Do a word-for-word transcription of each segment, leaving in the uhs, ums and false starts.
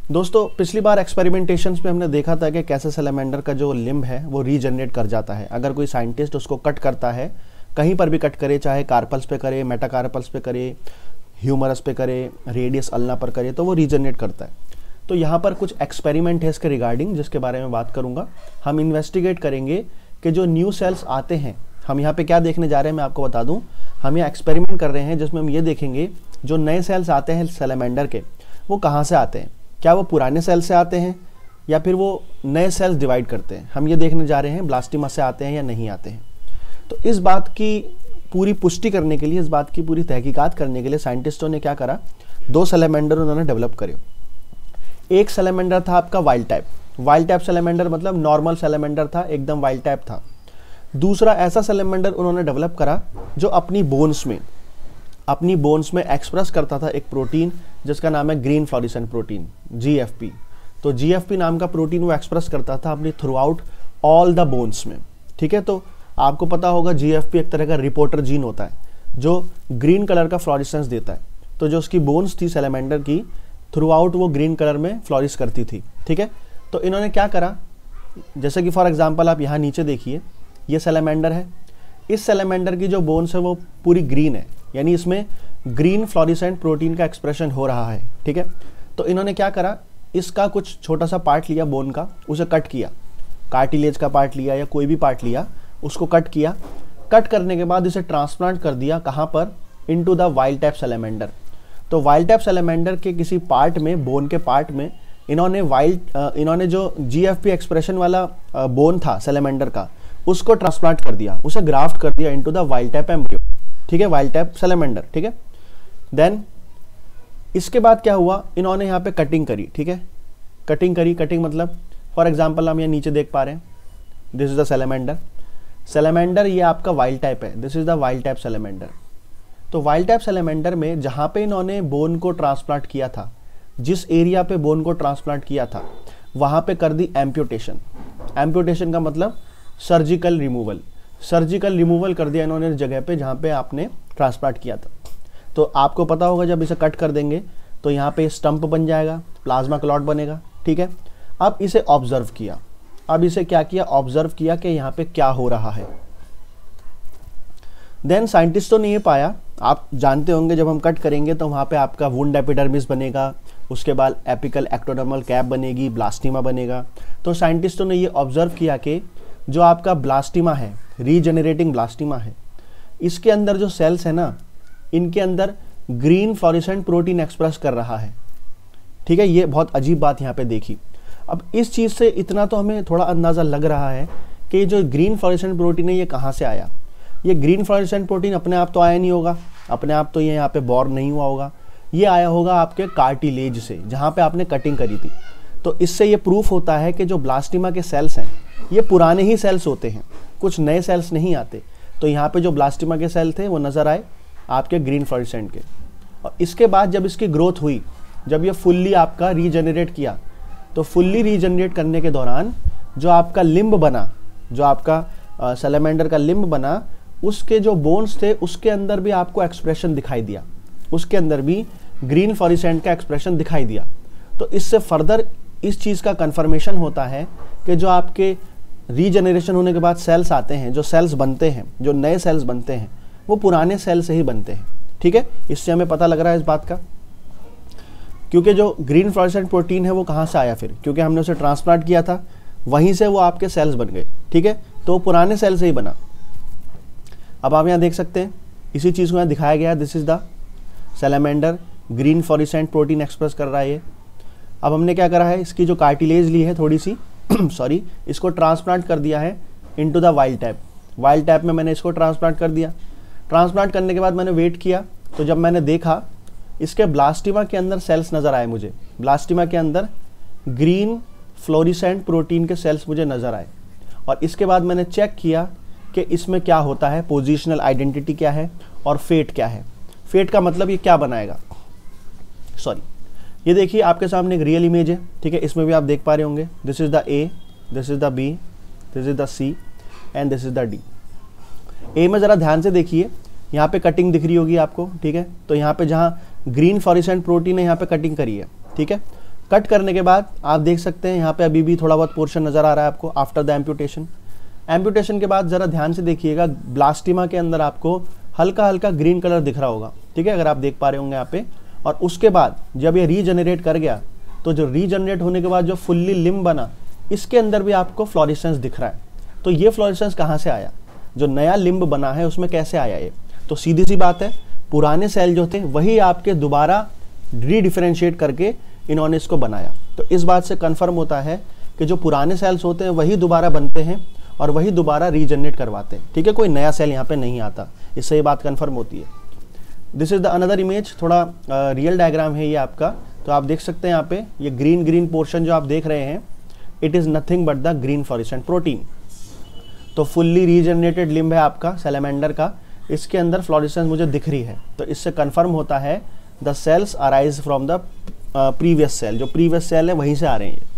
दोस्तों पिछली बार एक्सपेरिमेंटेशंस में हमने देखा था कि कैसे सैलेमेंडर का जो लिम्ब है वो रीजनरेट कर जाता है। अगर कोई साइंटिस्ट उसको कट करता है, कहीं पर भी कट करे, चाहे कार्पल्स पे करे, मेटाकार्पल्स पे करे, ह्यूमरस पे करे, रेडियस अल्ना पर करे, तो वो रीजनरेट करता है। तो यहाँ पर कुछ एक्सपेरिमेंट है इसके रिगार्डिंग, जिसके बारे में बात करूँगा। हम इन्वेस्टिगेट करेंगे कि जो न्यू सेल्स आते हैं, हम यहाँ पे क्या देखने जा रहे हैं मैं आपको बता दूँ। हम यहाँ एक्सपेरिमेंट कर रहे हैं जिसमें हम ये देखेंगे जो नए सेल्स आते हैं सैलेमेंडर के, वो कहाँ से आते हैं। क्या वो पुराने सेल से आते हैं या फिर वो नए सेल्स डिवाइड करते हैं। हम ये देखने जा रहे हैं ब्लास्टिमा से आते हैं या नहीं आते हैं। तो इस बात की पूरी पुष्टि करने के लिए, इस बात की पूरी तहकीकात करने के लिए साइंटिस्टों ने क्या करा, दो सैलेमेंडर उन्होंने डेवलप करे। एक सैलेमेंडर था आपका wild type. Wild type salamander मतलब नॉर्मल सैलेमेंडर था, एकदम वाइल्ड टाइप था। दूसरा ऐसा सैलेमेंडर उन्होंने डेवलप करा जो अपनी बोन्स में अपनी बोन्स में एक्सप्रेस करता था एक प्रोटीन जिसका नाम है green fluorescent protein, G F P. तो जी एफ पी नाम का प्रोटीन वो एक्सप्रेस करता था अपनी throughout all the bones में। ठीक है, तो आपको पता होगा जी एफ पी एक तरह का रिपोर्टर जीन होता है जो ग्रीन कलर का फ्लोरेसेंस देता है। तो जो उसकी बोन्स थी सैलेमेंडर की, थ्रू आउट वो ग्रीन कलर में फ्लोरिश करती थी। ठीक है, तो इन्होंने क्या करा, जैसे कि फॉर एग्जाम्पल आप यहाँ नीचे देखिए, ये सैलेमेंडर है। इस सैलेमेंडर की जो बोन्स है वो पूरी ग्रीन है, यानी इसमें ग्रीन फ्लोरेसेंट प्रोटीन का एक्सप्रेशन हो रहा है। ठीक है, तो इन्होंने क्या करा, इसका कुछ छोटा सा पार्ट लिया बोन का, उसे कट किया, कार्टिलेज का पार्ट लिया या कोई भी पार्ट लिया, उसको कट किया। कट करने के बाद इसे ट्रांसप्लांट कर दिया कहाँ पर, into the wild type salamander. तो वाइल्ड टाइप सैलेमेंडर के किसी पार्ट में, बोन के पार्ट में इन्होंने वाइल्ड इन्होंने जो जी एफ पी एक्सप्रेशन वाला बोन था सैलेमेंडर का, उसको ट्रांसप्लांट कर दिया, उसे ग्राफ्ट कर दिया into the wild type embryo. ठीक है, वाइल्ड टाइप सैलेमेंडर। ठीक है, देन इसके बाद क्या हुआ, इन्होंने यहाँ पे कटिंग करी। ठीक है, कटिंग करी, कटिंग मतलब फॉर एग्जांपल हम ये नीचे देख पा रहे हैं, this is the salamander. Salamander ये आपका वाइल्ड टाइप है, this is the wild type salamander. तो वाइल्ड टाइप सैलेमेंडर में जहाँ पे इन्होंने बोन को ट्रांसप्लांट किया था, जिस एरिया पे बोन को ट्रांसप्लांट किया था, वहाँ पे कर दी एम्प्यूटेशन। एम्प्यूटेशन का मतलब सर्जिकल रिमूवल। सर्जिकल रिमूवल कर दिया इन्होंने जगह पे जहाँ पे आपने ट्रांसप्लांट किया था। तो आपको पता होगा जब इसे कट कर देंगे तो यहाँ पे स्टंप बन जाएगा, प्लाज्मा क्लॉट बनेगा। ठीक है, अब इसे ऑब्जर्व किया, अब इसे क्या किया, ऑब्जर्व किया कि यहाँ पे क्या हो रहा है। देन साइंटिस्टों ने ये पाया, आप जानते होंगे जब हम कट करेंगे तो वहाँ पे आपका वुंड एपिडर्मिस बनेगा, उसके बाद एपिकल एक्टोडर्मल कैप बनेगी, ब्लास्टिमा बनेगा। तो साइंटिस्टों ने ये ऑब्जर्व किया कि जो आपका ब्लास्टिमा है, रीजनरेटिंग ब्लास्टिमा है, इसके अंदर जो सेल्स है ना, इनके अंदर ग्रीन फ्लोरेसेंट प्रोटीन एक्सप्रेस कर रहा है। ठीक है, ये बहुत अजीब बात यहाँ पे देखी। अब इस चीज़ से इतना तो हमें थोड़ा अंदाज़ा लग रहा है कि जो ग्रीन फ्लोरेसेंट प्रोटीन है ये कहाँ से आया। ये ग्रीन फ्लोरेसेंट प्रोटीन अपने आप तो आया नहीं होगा, अपने आप तो ये यहाँ पे बॉर्न नहीं हुआ होगा, ये आया होगा आपके कार्टिलेज से, जहाँ पे आपने कटिंग करी थी। तो इससे ये प्रूफ होता है कि जो ब्लास्टिमा के सेल्स हैं ये पुराने ही सेल्स होते हैं, कुछ नए सेल्स नहीं आते। तो यहाँ पे जो ब्लास्टिमा के सेल थे वो नज़र आए आपके ग्रीन फ्लोरेसेंट के। और इसके बाद जब इसकी ग्रोथ हुई, जब ये फुल्ली आपका रीजनरेट किया, तो फुल्ली रीजनरेट करने के दौरान जो आपका लिम्ब बना, जो आपका सैलेमेंडर का लिम्ब बना, उसके जो बोन्स थे उसके अंदर भी आपको एक्सप्रेशन दिखाई दिया, उसके अंदर भी ग्रीन फ्लोरेसेंट का एक्सप्रेशन दिखाई दिया। तो इससे फर्दर इस चीज़ का कन्फर्मेशन होता है कि जो आपके रीजनरेशन होने के बाद सेल्स आते हैं, जो सेल्स बनते हैं, जो नए सेल्स बनते हैं, वो पुराने सेल से ही बनते हैं। ठीक है, इससे हमें पता लग रहा है इस बात का, क्योंकि जो ग्रीन फ्लोरेसेंट प्रोटीन है वो कहाँ से आया फिर, क्योंकि हमने उसे ट्रांसप्लांट किया था, वहीं से वो आपके सेल्स बन गए। ठीक है, तो पुराने सेल से ही बना। अब आप यहाँ देख सकते हैं इसी चीज़ को यहाँ दिखाया गया है, this is the salamander, green fluorescent protein express कर रहा है ये। अब हमने क्या करा है, इसकी जो कार्टिलेज ली है थोड़ी सी सॉरी इसको ट्रांसप्लांट कर दिया है into the wild type. Wild type में मैंने इसको ट्रांसप्लांट कर दिया। ट्रांसप्लांट करने के बाद मैंने वेट किया, तो जब मैंने देखा इसके ब्लास्टिमा के अंदर सेल्स नज़र आए मुझे, ब्लास्टिमा के अंदर ग्रीन फ्लोरेसेंट प्रोटीन के सेल्स मुझे नज़र आए। और इसके बाद मैंने चेक किया कि इसमें क्या होता है, पोजिशनल आइडेंटिटी क्या है और फेट क्या है। फेट का मतलब ये क्या बनाएगा, सॉरी ये देखिए आपके सामने एक रियल इमेज है। ठीक है, इसमें भी आप देख पा रहे होंगे, this is the A, this is the B, this is the C and this is the D. A में ज़रा ध्यान से देखिए, यहाँ पे कटिंग दिख रही होगी आपको। ठीक है, तो यहाँ पे जहाँ ग्रीन फ्लोरेसेंट प्रोटीन है यहाँ पे कटिंग करी है। ठीक है, कट करने के बाद आप देख सकते हैं यहाँ पे अभी भी थोड़ा बहुत पोर्शन नज़र आ रहा है आपको आफ्टर द एम्प्यूटेशन। एम्प्यूटेशन के बाद ज़रा ध्यान से देखिएगा, ब्लास्टिमा के अंदर आपको हल्का हल्का ग्रीन कलर दिख रहा होगा, ठीक है, अगर आप देख पा रहे होंगे यहाँ पे। और उसके बाद जब ये रीजनरेट कर गया तो जो रीजनरेट होने के बाद जो फुल्ली लिम्ब बना, इसके अंदर भी आपको फ्लोरेसेंस दिख रहा है। तो ये फ्लोरेसेंस कहाँ से आया, जो नया लिम्ब बना है उसमें कैसे आया ये? तो सीधी सी बात है, पुराने सेल जो थे वही आपके दोबारा रीडिफरेंशिएट करके इन्होंने इसको बनाया। तो इस बात से कंफर्म होता है कि जो पुराने सेल्स होते हैं वही दोबारा बनते हैं और वही दोबारा रीजनरेट करवाते हैं, ठीक है, कोई नया सेल यहाँ पे नहीं आता। इससे ये बात कंफर्म होती है। This is the another image, थोड़ा रियल डायग्राम है ये आपका। तो आप देख सकते हैं यहाँ पे ये ग्रीन ग्रीन पोर्शन जो आप देख रहे हैं, it is nothing but the green fluorescent protein. तो फुल्ली रीजनरेटेड लिम्ब है आपका सैलेमेंडर का, इसके अंदर फ्लोरेसेंस मुझे दिख रही है। तो इससे कंफर्म होता है the cells arise from the previous cell, जो प्रीवियस सेल है वहीं से आ रहे हैं।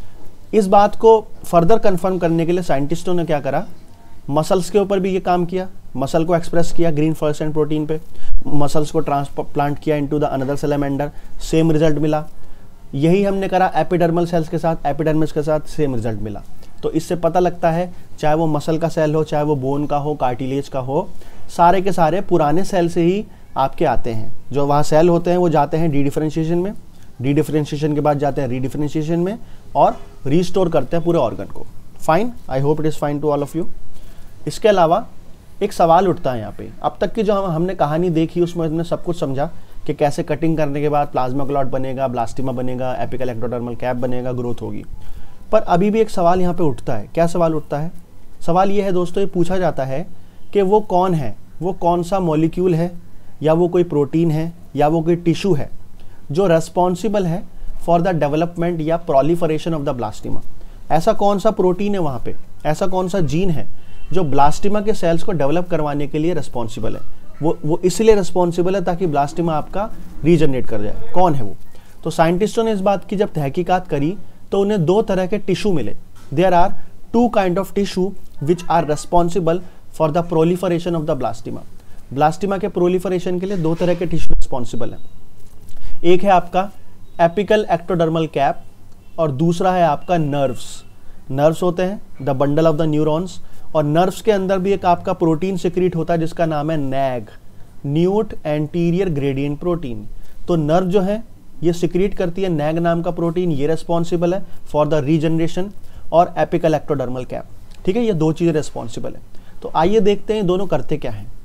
इस बात को फर्दर कंफर्म करने के लिए साइंटिस्टों ने क्या करा, मसल्स के ऊपर भी ये काम किया, मसल को एक्सप्रेस किया ग्रीन फ्लोरेसेंट प्रोटीन पे, मसल्स को ट्रांसप्लांट किया into the another salamander, same result मिला। यही हमने करा एपिडर्मल सेल्स के साथ, एपिडर्मिस के साथ सेम रिजल्ट मिला। तो इससे पता लगता है चाहे वो मसल का सेल हो, चाहे वो बोन का हो, कार्टिलेज का हो, सारे के सारे पुराने सेल से ही आपके आते हैं। जो वहाँ सेल होते हैं वो जाते हैं डी डिफरेंशिएशन में, डी डिफरेंशिएशन के बाद जाते हैं री डिफरेंशिएशन में और रीस्टोर करते हैं पूरे ऑर्गन को। Fine, I hope it is fine to all of you. इसके अलावा एक सवाल उठता है यहाँ पे, अब तक की जो हम हमने कहानी देखी उसमें हमने सब कुछ समझा कि कैसे कटिंग करने के बाद प्लाज्मा क्लॉट बनेगा, ब्लास्टिमा बनेगा, एपिकल एक्टोडर्मल कैप बनेगा, ग्रोथ होगी। पर अभी भी एक सवाल यहाँ पे उठता है। क्या सवाल उठता है? सवाल ये है दोस्तों, ये पूछा जाता है कि वो कौन है, वो कौन सा मॉलिक्यूल है, या वो कोई प्रोटीन है, या वो कोई टिश्यू है जो रेस्पॉन्सिबल है फॉर द डेवलपमेंट या प्रोलिफरेशन ऑफ द ब्लास्टिमा। ऐसा कौन सा प्रोटीन है वहाँ पे, ऐसा कौन सा जीन है जो ब्लास्टिमा के सेल्स को डेवलप करवाने के लिए रेस्पॉन्सिबल है? वो वो इसलिए रेस्पॉन्सिबल है ताकि ब्लास्टिमा आपका रीजनरेट कर जाए। कौन है वो? तो साइंटिस्टों ने इस बात की जब तहकीकात करी तो उन्हें दो तरह के टिश्यू मिले। There are two kind of tissue which are responsible for the proliferation of the blastema. Blastema के प्रोलिफरेशन के लिए दो तरह के टिश्यू रिस्पॉन्सिबल हैं। एक है आपका एपिकल एक्टोडर्मल कैप और दूसरा है आपका नर्व्स। नर्व्स होते हैं the bundle of the neurons, और नर्व्स के अंदर भी एक आपका प्रोटीन सिक्रीट होता है जिसका नाम है NAG, newt anterior gradient protein. तो नर्व जो है ये सिक्रीट करती है नैग नाम का प्रोटीन, ये रेस्पॉन्सिबल है फॉर द रीजनरेशन, और एपिकल एक्टोडर्मल कैप, ठीक है, ये दो चीज़ें रेस्पॉन्सिबल है। तो आइए देखते हैं दोनों करते क्या हैं।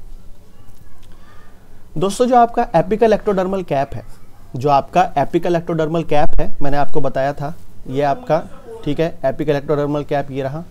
दोस्तों जो आपका एपिकल एक्टोडर्मल कैप है, जो आपका एपिकल एक्टोडर्मल कैप है, मैंने आपको बताया था ये आपका, ठीक है, एपिकल एक्टोडर्मल कैप ये रहा,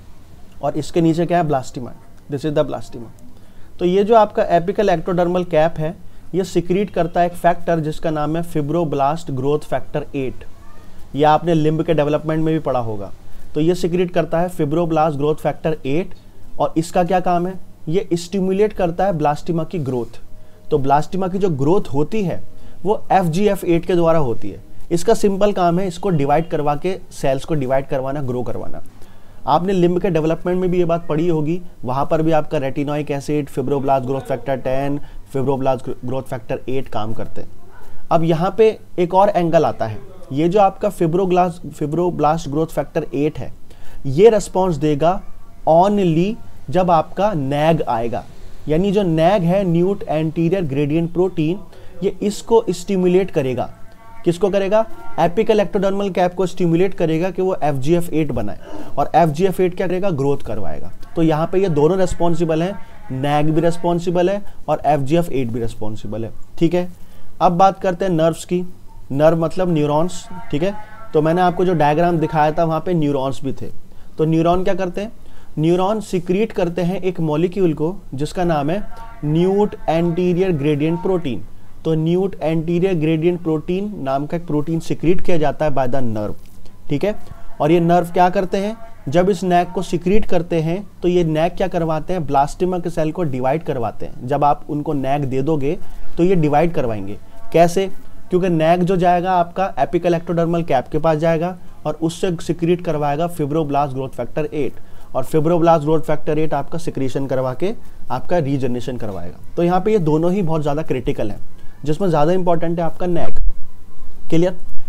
और इसके नीचे क्या है, blastema, this is the blastema. तो ये जो आपका एपिकल एक्टोडर्मल कैप है ये सिक्रीट करता है एक फैक्टर जिसका नाम है फिब्रोब्लास्ट ग्रोथ फैक्टर एट। ये आपने लिम्ब के डेवलपमेंट में भी पढ़ा होगा। तो ये सिक्रीट करता है फिब्रोब्लास्ट ग्रोथ फैक्टर एट, और इसका क्या काम है, ये स्टिमुलेट करता है ब्लास्टिमा की ग्रोथ। तो ब्लास्टिमा की जो ग्रोथ होती है वो एफ जी एफ एट के द्वारा होती है। इसका सिंपल काम है इसको डिवाइड करवा के सेल्स को डिवाइड करवाना, ग्रो करवाना। आपने लिम्ब के डेवलपमेंट में भी ये बात पढ़ी होगी, वहाँ पर भी आपका retinoic acid, fibroblast growth factor ten, fibroblast growth factor eight काम करते हैं। अब यहाँ पे एक और एंगल आता है, ये जो आपका fibroblast fibroblast growth factor eight है ये रेस्पॉन्स देगा ओनली जब आपका नैग आएगा, यानी जो नैग है न्यूट एंटीरियर ग्रेडियंट प्रोटीन, ये इसको स्टिमुलेट करेगा। किसको करेगा? एपिकल एक्टोडर्मल कैप को स्टिमुलेट करेगा कि वो एफ जी एफ एट बनाए, और एफ जी एफ एट क्या करेगा, ग्रोथ करवाएगा। तो यहाँ पे ये दोनों रेस्पॉन्सिबल हैं, नैग भी रेस्पॉन्सिबल है और एफ जी एफ एट भी रेस्पॉन्सिबल है, ठीक है। अब बात करते हैं नर्व्स की। नर्व मतलब न्यूरॉन्स, ठीक है। तो मैंने आपको जो डायग्राम दिखाया था वहाँ पे न्यूरॉन्स भी थे। तो न्यूरॉन क्या करते हैं, न्यूरॉन सिक्रीट करते हैं एक मॉलिक्यूल को जिसका नाम है न्यूट एंटीरियर ग्रेडियंट प्रोटीन। तो न्यूट एंटीरियर ग्रेडियंट प्रोटीन नाम का एक प्रोटीन सिक्रीट किया जाता है बाय द नर्व, ठीक है। और ये नर्व क्या करते हैं, जब इस नैग को सिक्रीट करते हैं तो ये नैग क्या करवाते हैं, ब्लास्टिमा के सेल को डिवाइड करवाते हैं। जब आप उनको नैग दे दोगे तो ये डिवाइड करवाएंगे। कैसे? क्योंकि नैग जो जाएगा आपका एपिकल एक्टोडर्मल कैप के पास जाएगा और उससे सिक्रीट करवाएगा फिब्रोब्लास्ट ग्रोथ फैक्टर एट, और फिब्रोब्लास्ट ग्रोथ फैक्टर एट आपका सिक्रीशन करवा के आपका रीजनरेशन करवाएगा। तो यहाँ पे ये दोनों ही बहुत ज़्यादा क्रिटिकल हैं, जिसमें ज़्यादा इंपॉर्टेंट है आपका नैग। क्लियर?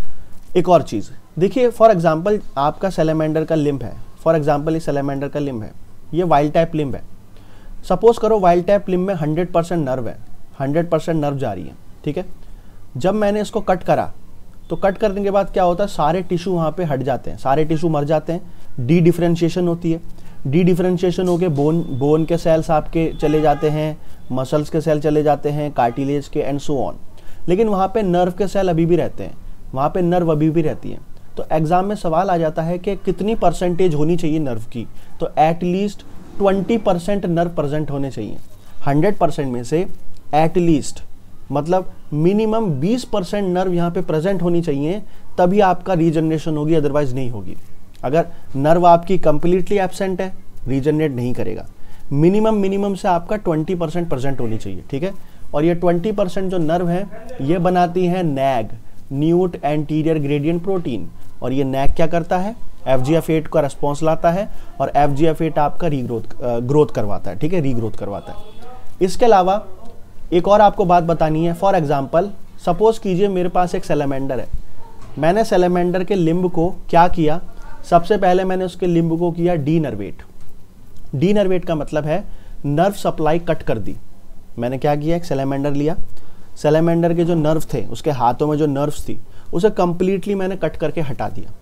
एक और चीज़ देखिए, फॉर एग्जांपल आपका सैलेमेंडर का लिम्ब है, फॉर एग्जांपल इस सैलेमेंडर का लिम्ब है, ये वाइल्ड टाइप लिम्ब है। सपोज करो वाइल्ड टाइप लिम्ब में हंड्रेड परसेंट नर्व है, हंड्रेड परसेंट नर्व जा रही है, ठीक है। जब मैंने इसको कट करा तो कट करने के बाद क्या होता है, सारे टिश्यू वहाँ पे हट जाते हैं, सारे टिश्यू मर जाते हैं, डी डिफरेंशिएशन होती है। डी डिफरेंशिएशन हो के बोन बोन के सेल्स आपके चले जाते हैं, मसल्स के सेल चले जाते हैं, कार्टिलेज के एंड सो ऑन। लेकिन वहाँ पे नर्व के सेल अभी भी रहते हैं, वहाँ पे नर्व अभी भी रहती है। तो एग्जाम में सवाल आ जाता है कि कितनी परसेंटेज होनी चाहिए नर्व की, तो at least twenty percent nerve present होने चाहिए। हंड्रेड परसेंट में से एटलीस्ट मतलब मिनिमम बीस परसेंट नर्व यहाँ पे प्रेजेंट होनी चाहिए, तभी आपका रीजनरेशन होगी, अदरवाइज नहीं होगी। अगर नर्व आपकी कंप्लीटली एब्सेंट है, रीजनरेट नहीं करेगा। मिनिमम मिनिमम से आपका ट्वेंटी परसेंट प्रेजेंट होनी चाहिए, ठीक है। और ये ट्वेंटी परसेंट जो नर्व है ये बनाती है NAG, newt anterior gradient protein. और ये नैग क्या करता है, एफ जी एफ एट का रेस्पॉन्स लाता है और एफ जी एफ एट आपका रीग्रोथ ग्रोथ करवाता है, ठीक है, रीग्रोथ करवाता है। इसके अलावा एक और आपको बात बतानी है। फॉर एग्जाम्पल सपोज कीजिए मेरे पास एक सैलेमेंडर है, मैंने सैलेमेंडर के लिम्ब को क्या किया, सबसे पहले मैंने उसके लिम्ब को किया डीनर्वेट। डीनर्वेट का मतलब है नर्व सप्लाई कट कर दी। मैंने क्या किया, एक सैलेमेंडर लिया, सैलेमेंडर के जो नर्व थे, उसके हाथों में जो नर्व्स थी, उसे कंप्लीटली मैंने कट करके हटा दिया।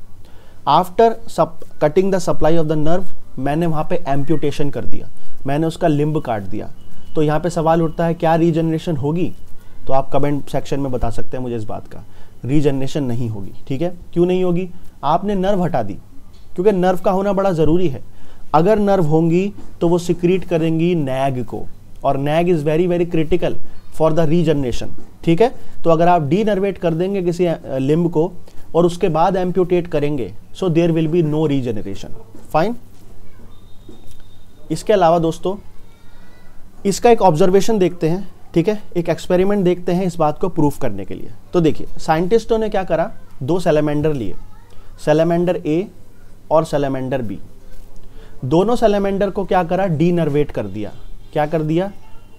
After cutting the supply of the nerve, मैंने वहाँ पे एम्प्यूटेशन कर दिया, मैंने उसका लिम्ब काट दिया। तो यहाँ पे सवाल उठता है क्या रीजनरेशन होगी, तो आप कमेंट सेक्शन में बता सकते हैं मुझे इस बात का। रीजनरेशन नहीं होगी, ठीक है। क्यों नहीं होगी, आपने नर्व हटा दी, क्योंकि नर्व का होना बड़ा ज़रूरी है। अगर नर्व होंगी तो वो सिक्रीट करेंगी नैग को, और NAG is very very critical for the regeneration, ठीक है। तो अगर आप डीनर्वेट कर देंगे किसी लिम्ब को और उसके बाद एम्प्यूटेट करेंगे, so there will be no regeneration, fine. इसके अलावा दोस्तों इसका एक ऑब्जर्वेशन देखते हैं, ठीक है, एक एक्सपेरिमेंट देखते हैं इस बात को प्रूफ करने के लिए। तो देखिए साइंटिस्टों ने क्या करा, दो सैलेमेंडर लिए, सैलेमेंडर ए और सैलेमेंडर बी। दोनों सैलेमेंडर को क्या करा, डीनर्वेट कर दिया। क्या कर दिया,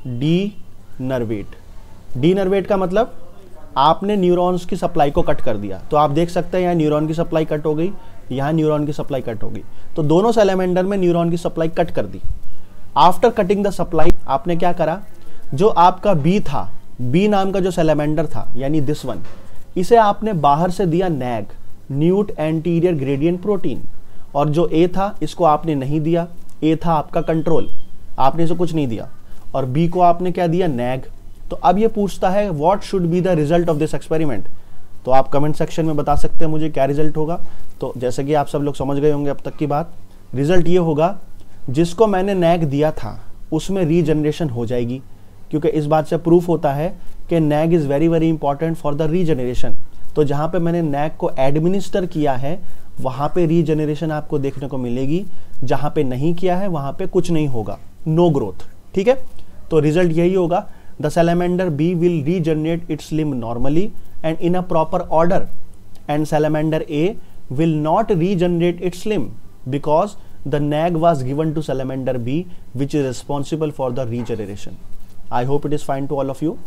डीनर्वेट। डीनर्वेट का मतलब आपने न्यूरॉन्स की सप्लाई को कट कर दिया। तो आप देख सकते हैं यहाँ न्यूरॉन की सप्लाई कट हो गई, यहाँ न्यूरॉन की सप्लाई कट हो गई। तो दोनों सैलेमेंडर में न्यूरॉन की सप्लाई कट कर दी। आफ्टर कटिंग द सप्लाई आपने क्या करा, जो आपका बी था, बी नाम का जो सैलेमेंडर था यानी दिस वन, इसे आपने बाहर से दिया NAG, newt anterior gradient protein. और जो ए था इसको आपने नहीं दिया, ए था आपका कंट्रोल, आपने इसे कुछ नहीं दिया। और बी को आपने क्या दिया, नैग। तो अब ये पूछता है what should be the result of this experiment. तो आप कमेंट सेक्शन में बता सकते हैं मुझे क्या रिजल्ट होगा। तो जैसे कि आप सब लोग समझ गए होंगे अब तक की बात, रिजल्ट ये होगा जिसको मैंने नैग दिया था उसमें रीजनरेशन हो जाएगी, क्योंकि इस बात से प्रूफ होता है कि NAG is very very important for the regeneration. तो जहाँ पे मैंने नैग को एडमिनिस्टर किया है वहाँ पे रीजनरेशन आपको देखने को मिलेगी, जहाँ पे नहीं किया है वहाँ पे कुछ नहीं होगा, नो ग्रोथ, ठीक है। तो रिजल्ट यही होगा, the salamander B will regenerate its limb normally and in a proper order, and salamander A will not regenerate its limb because the nag was given to salamander B, which is responsible for the regeneration. I hope it is fine to all of you.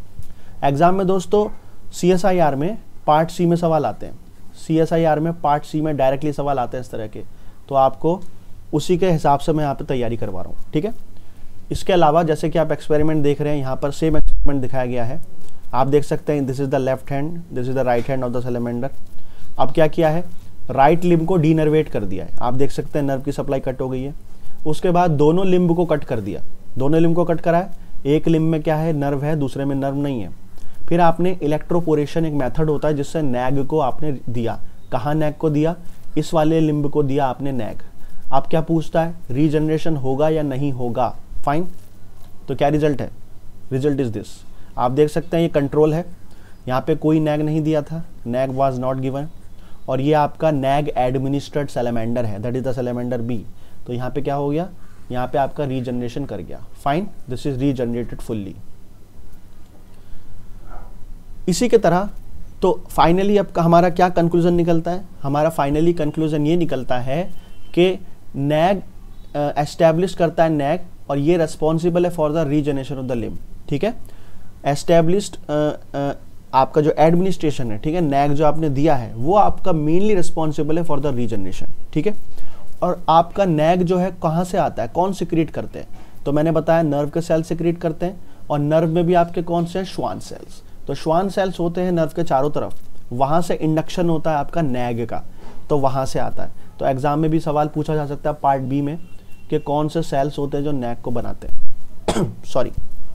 Exam में दोस्तों C S I R में part C में सवाल आते हैं, C S I R में part C में directly सवाल आते हैं इस तरह के। तो आपको उसी के हिसाब से मैं यहाँ पे तैयारी करवा रहा हूँ, ठीक है। इसके अलावा जैसे कि आप एक्सपेरिमेंट देख रहे हैं, यहाँ पर सेम एक्सपेरिमेंट दिखाया गया है। आप देख सकते हैं this is the left hand, this is the right hand of the salamander. अब क्या किया है, राइट लिम्ब को डीनर्वेट कर दिया है, आप देख सकते हैं नर्व की सप्लाई कट हो गई है। उसके बाद दोनों लिम्ब को कट कर दिया, दोनों लिम्ब को कट करा है, एक लिम्ब में क्या है, नर्व है, दूसरे में नर्व नहीं है। फिर आपने इलेक्ट्रोपोरेशन, एक मेथड होता है जिससे नैग को आपने दिया। कहाँ नैग को दिया, इस वाले लिम्ब को दिया आपने नैग। अब क्या पूछता है, रीजनरेशन होगा या नहीं होगा, फाइन। तो क्या रिजल्ट है, रिजल्ट इज दिस। आप देख सकते हैं ये कंट्रोल है, यहाँ पे कोई नैग नहीं दिया था, नैग वाज नॉट गिवन। और ये आपका नैग एडमिनिस्ट्रेड सैलेमेंडर है, that is the salamander B. तो यहाँ पे क्या हो गया, यहाँ पे आपका रीजनरेशन कर गया, fine, this is regenerated fully. इसी के तरह तो फाइनली अब हमारा क्या कंक्लूजन निकलता है, हमारा फाइनली कंक्लूजन ये निकलता है कि नैग एस्टैब्लिश करता है नैग, और ये रेस्पॉन्सिबल है for the regeneration of the limb, ठीक है। एस्टैब्लिश्ड आपका जो एडमिनिस्ट्रेशन है, ठीक है, नैग जो आपने दिया है वो आपका मेनली रिस्पॉन्सिबल है फॉर द रीजनरेशन, ठीक है। और आपका नैग जो है कहाँ से आता है, कौन सिक्रीट करते हैं, तो मैंने बताया नर्व के सेल सिक्रीट करते हैं, और नर्व में भी आपके कौन से हैं, श्वान सेल्स। तो श्वान सेल्स होते हैं नर्व के चारों तरफ, वहाँ से इंडक्शन होता है आपका नैग का, तो वहाँ से आता है। तो एग्जाम में भी सवाल पूछा जा सकता है पार्ट बी में कि कौन से सेल्स होते हैं जो नैग को बनाते हैं। सॉरी।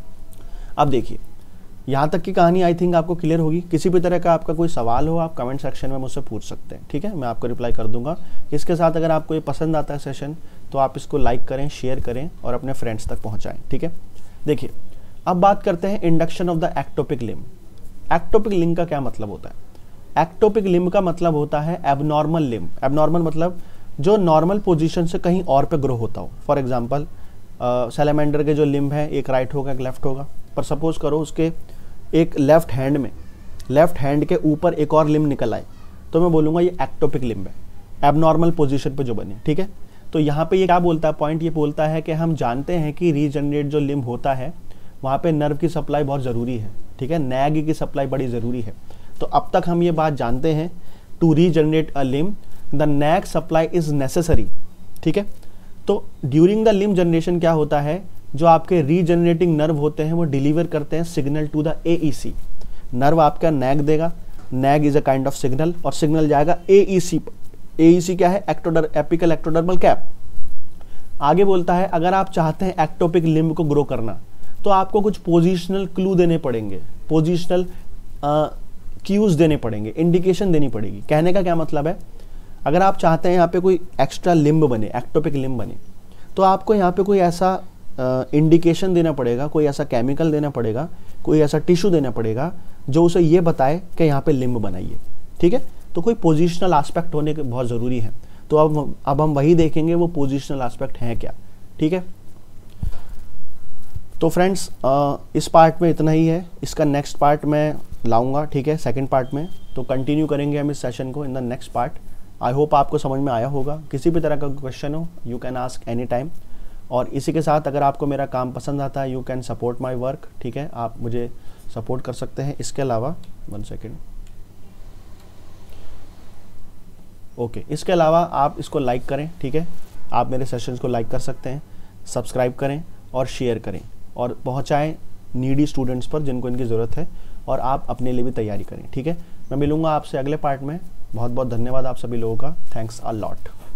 अब देखिए, यहाँ तक की कहानी आई थिंक आपको क्लियर होगी। किसी भी तरह का आपका कोई सवाल हो आप कमेंट सेक्शन में मुझसे पूछ सकते हैं, ठीक है, मैं आपको रिप्लाई कर दूंगा। इसके साथ अगर आपको ये पसंद आता है सेशन तो आप इसको लाइक करें, शेयर करें और अपने फ्रेंड्स तक पहुँचाएँ, ठीक है। देखिए, अब बात करते हैं induction of the ectopic limb. Ectopic limb का क्या मतलब होता है? एक्टोपिक लिम्ब का मतलब होता है एबनॉर्मल लिम्ब। एबनॉर्मल मतलब जो नॉर्मल पोजीशन से कहीं और पे ग्रो होता हो। फॉर एग्जांपल सैलेमेंडर के जो लिम्ब है, एक राइट होगा एक लेफ्ट होगा, पर सपोज करो उसके एक लेफ्ट हैंड में, लेफ्ट हैंड के ऊपर एक और लिम्ब निकल आए, तो मैं बोलूँगा ये एक्टोपिक लिम्ब है, एबनॉर्मल पोजीशन पे जो बने, ठीक है। तो यहाँ पे ये क्या बोलता है, पॉइंट ये बोलता है कि हम जानते हैं कि रीजनरेट जो लिम्ब होता है वहाँ पे नर्व की सप्लाई बहुत ज़रूरी है, ठीक है, नैग की सप्लाई बड़ी ज़रूरी है। तो अब तक हम ये बात जानते हैं, to regenerate a limb the NAG supply is necessary, ठीक है। तो ड्यूरिंग द लिम्ब जनरेशन क्या होता है, जो आपके रीजनरेटिंग नर्व होते हैं वो डिलीवर करते हैं signal to the A E C. Nerve आपका नैग देगा, NAG is a kind of signal, और सिग्नल जाएगा ए ई सी पर। ए ई सी क्या है, एक्टोडर एपिकल एक्टोडर्मल कैप। आगे बोलता है अगर आप चाहते हैं एक्टोपिक लिम्ब को ग्रो करना तो आपको कुछ पोजिशनल क्लू देने पड़ेंगे, पोजिशनल क्यूज देने पड़ेंगे, इंडिकेशन देनी पड़ेगी। कहने का क्या मतलब है, अगर आप चाहते हैं यहाँ पे कोई एक्स्ट्रा लिम्ब बने, एक्टोपिक लिम्ब बने, तो आपको यहाँ पे कोई ऐसा इंडिकेशन uh, देना पड़ेगा, कोई ऐसा केमिकल देना पड़ेगा, कोई ऐसा टिश्यू देना पड़ेगा जो उसे ये बताए कि यहाँ पे लिम्ब बनाइए, ठीक है। तो कोई पोजिशनल एस्पेक्ट होने के बहुत ज़रूरी है। तो अब अब हम वही देखेंगे वो पोजिशनल एस्पेक्ट हैं क्या, ठीक है। तो फ्रेंड्स इस पार्ट में इतना ही है, इसका नेक्स्ट पार्ट मैं लाऊंगा, ठीक है, सेकंड पार्ट में। तो कंटिन्यू करेंगे हम इस सेशन को in the next part. I hope आपको समझ में आया होगा। किसी भी तरह का क्वेश्चन हो you can ask any time. और इसी के साथ अगर आपको मेरा काम पसंद आता है you can support my work, ठीक है, आप मुझे सपोर्ट कर सकते हैं। इसके अलावा वन सेकेंड ओके इसके अलावा आप इसको लाइक करें, ठीक है, आप मेरे सेशंस को लाइक कर सकते हैं, सब्सक्राइब करें और शेयर करें और पहुंचाएं नीडी स्टूडेंट्स पर जिनको इनकी ज़रूरत है, और आप अपने लिए भी तैयारी करें, ठीक है। मैं मिलूंगा आपसे अगले पार्ट में। बहुत बहुत धन्यवाद आप सभी लोगों का। Thanks a lot.